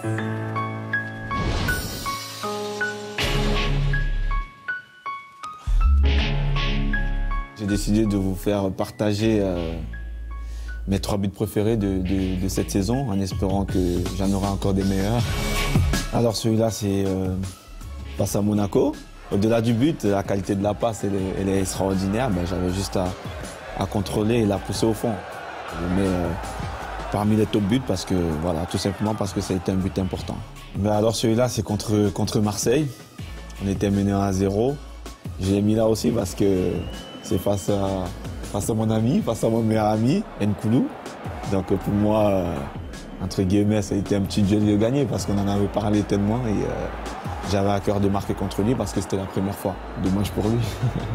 J'ai décidé de vous faire partager mes 3 buts préférés de cette saison, en espérant que j'en aurai encore des meilleurs. Alors celui-là, c'est passe à Monaco. Au-delà du but, la qualité de la passe, elle est extraordinaire. Ben, j'avais juste à contrôler et la pousser au fond. Je le mets parmi les top buts parce que, voilà, tout simplement parce que ça a été un but important. Ben, alors celui-là, c'est contre Marseille. On était mené 1-0. Je l'ai mis là aussi parce que c'est face à mon ami, face à mon meilleur ami, Nkoulou. Donc pour moi, entre guillemets, ça a été un petit jeu de gagner parce qu'on en avait parlé tellement et j'avais à cœur de marquer contre lui parce que c'était la première fois. Dommage pour lui.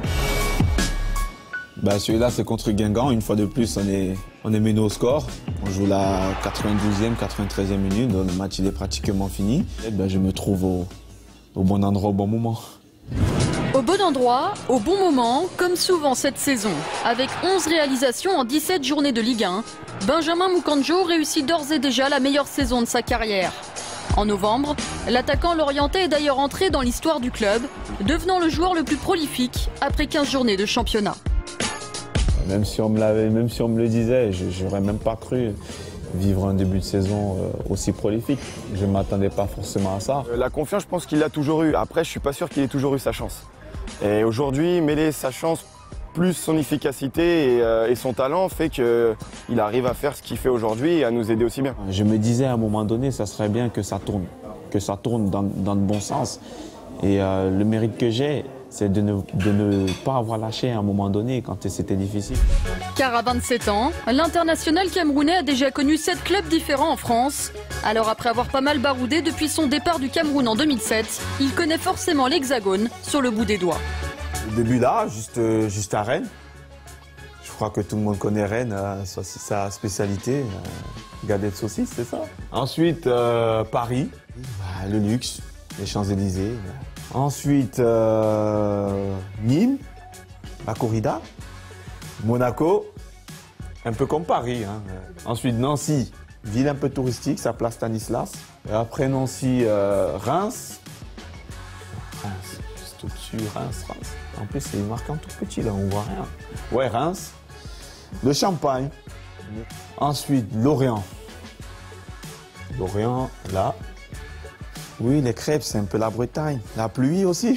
Ben, celui-là, c'est contre Guingamp. Une fois de plus, on est mené au score. On joue la 92e, 93e minute. Donc le match il est pratiquement fini. Et ben, je me trouve au bon endroit, au bon moment. Au bon endroit, au bon moment, comme souvent cette saison. Avec 11 réalisations en 17 journées de Ligue 1, Benjamin Moukandjo réussit d'ores et déjà la meilleure saison de sa carrière. En novembre, l'attaquant lorientais est d'ailleurs entré dans l'histoire du club, devenant le joueur le plus prolifique après 15 journées de championnat. Même si on me le disait, je n'aurais même pas cru vivre un début de saison aussi prolifique. Je ne m'attendais pas forcément à ça. La confiance, je pense qu'il l'a toujours eu. Après, je ne suis pas sûr qu'il ait toujours eu sa chance. Et aujourd'hui, mêler sa chance plus son efficacité et son talent fait qu'il arrive à faire ce qu'il fait aujourd'hui et à nous aider aussi bien. Je me disais à un moment donné, ça serait bien que ça tourne dans le bon sens. Et le mérite que j'ai, c'est de ne pas avoir lâché à un moment donné quand c'était difficile. Car à 27 ans, l'international camerounais a déjà connu 7 clubs différents en France. Alors après avoir pas mal baroudé depuis son départ du Cameroun en 2007, il connaît forcément l'Hexagone sur le bout des doigts. Au début là, juste à Rennes. Je crois que tout le monde connaît Rennes, sa spécialité, galette de saucisse, c'est ça. Ensuite, Paris, le luxe, les Champs-Élysées. Ensuite, Nîmes, la corrida, Monaco, un peu comme Paris. Hein. Ensuite, Nancy, ville un peu touristique, sa place Stanislas. Et après Nancy, Reims. Juste au-dessus, Reims. En plus, c'est marqué en tout petit, là, on voit rien. Ouais, Reims. Le Champagne. Ensuite, Lorient. Lorient, là. Oui, les crêpes, c'est un peu la Bretagne. La pluie aussi.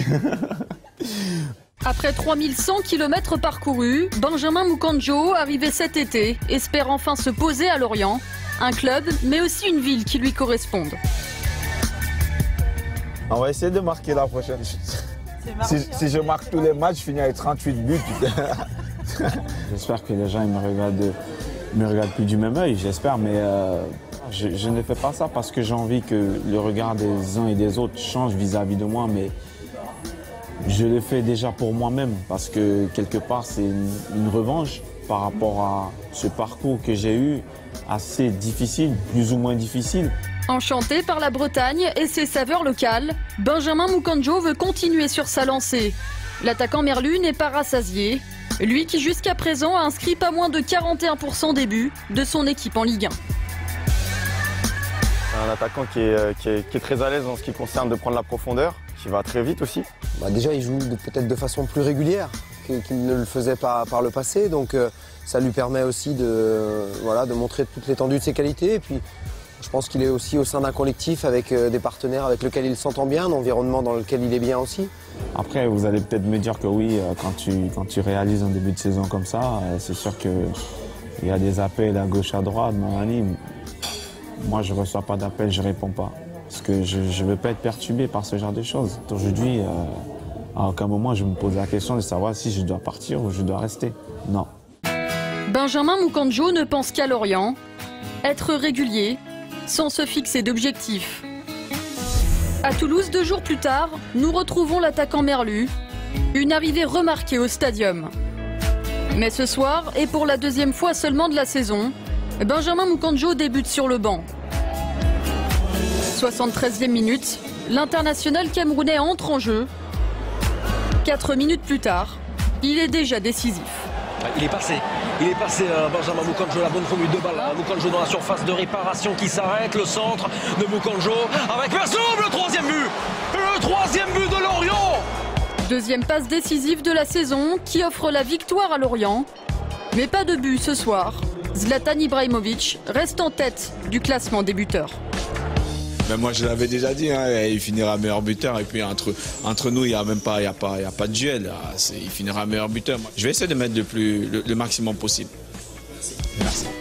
Après 3100 km parcourus, Benjamin Moukandjo, arrivé cet été, espère enfin se poser à Lorient. Un club, mais aussi une ville qui lui corresponde. On va essayer de marquer la prochaine. Si je marque tous les matchs, je finis avec 38 buts. J'espère que les gens me regardent plus du même œil, j'espère, mais je ne fais pas ça parce que j'ai envie que le regard des uns et des autres change vis-à-vis de moi, mais je le fais déjà pour moi-même parce que quelque part c'est une revanche par rapport à ce parcours que j'ai eu assez difficile, plus ou moins difficile. Enchanté par la Bretagne et ses saveurs locales, Benjamin Moukandjo veut continuer sur sa lancée. L'attaquant merlu n'est pas rassasié, lui qui jusqu'à présent a inscrit pas moins de 41% des buts de son équipe en Ligue 1. Un attaquant qui est très à l'aise en ce qui concerne de prendre la profondeur, qui va très vite aussi. Déjà, il joue peut-être de façon plus régulière qu'il ne le faisait pas par le passé, donc ça lui permet aussi de montrer toute l'étendue de ses qualités. Et puis, je pense qu'il est aussi au sein d'un collectif avec des partenaires avec lesquels il s'entend bien, un environnement dans lequel il est bien aussi. Après, vous allez peut-être me dire que oui, quand tu réalises un début de saison comme ça, c'est sûr qu'il y a des appels à gauche, à droite, moi, je ne reçois pas d'appel, je ne réponds pas. Parce que je ne veux pas être perturbé par ce genre de choses. Aujourd'hui, à aucun moment, je me pose la question de savoir si je dois partir ou je dois rester. Non. Benjamin Moukandjo ne pense qu'à Lorient. Être régulier, sans se fixer d'objectifs. À Toulouse, 2 jours plus tard, nous retrouvons l'attaquant merlu. Une arrivée remarquée au stadium. Mais ce soir, et pour la 2e fois seulement de la saison, Benjamin Moukandjo débute sur le banc. 73e minute, l'international camerounais entre en jeu. 4 minutes plus tard, il est déjà décisif. Il est passé. Il est passé Benjamin Mukonjo, la bonne conduite de balle. Mukonjo dans la surface de réparation qui s'arrête. Le centre de Mukonjo avec Versoum, le troisième but. Le troisième but de Lorient. Deuxième passe décisive de la saison qui offre la victoire à Lorient. Mais pas de but ce soir. Zlatan Ibrahimovic reste en tête du classement des buteurs. Ben moi je l'avais déjà dit, hein, il finira meilleur buteur et puis entre nous il n'y a même pas, il y a pas de duel, il finira meilleur buteur. Je vais essayer de mettre le maximum possible. Merci.